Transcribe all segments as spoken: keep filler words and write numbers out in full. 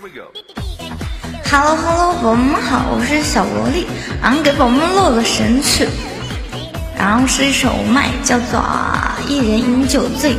Hello Hello， 宝宝们好，我是小萝莉，然后给宝宝们录了神曲，然后是一首麦，叫做《一人饮酒醉》。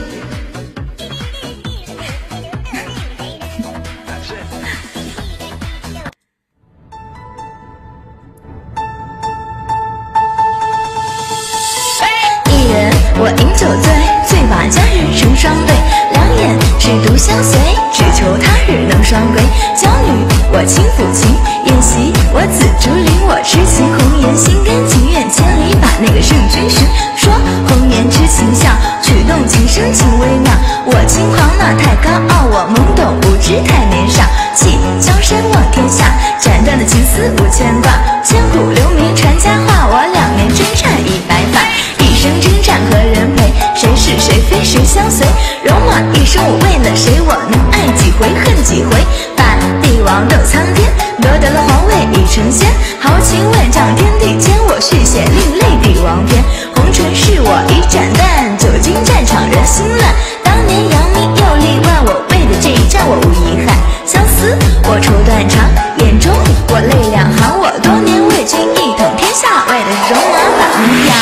一人我饮酒醉，醉把佳人成双对，两眼只独相随，只求他日能双归。娇女我轻抚琴，宴席我紫竹林，我痴情红颜，心甘情愿千里把那个圣君寻。说红颜知情笑，曲动情深情微妙。我轻狂那太高傲，我懵懂无知太年少。弃江山望天下，斩断的情丝无牵挂。千古留名传佳话，我两年征战已白发。一生征战何人陪？谁是谁非谁相随？戎马一生我为了谁？我能爱几回恨几回？把帝王斗苍天，夺得了皇位已成仙。豪情万丈天地间，我续写另类帝王篇。红尘是我已斩断，久经战场人心乱。当年扬名又立万，我为的这一战我无遗憾。相思我愁断肠，眼中我泪两行。我多年为君一统天下，为的是戎马把名扬。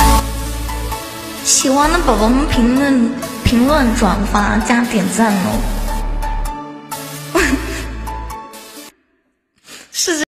喜欢的宝宝们评论、评论、转发加点赞哦！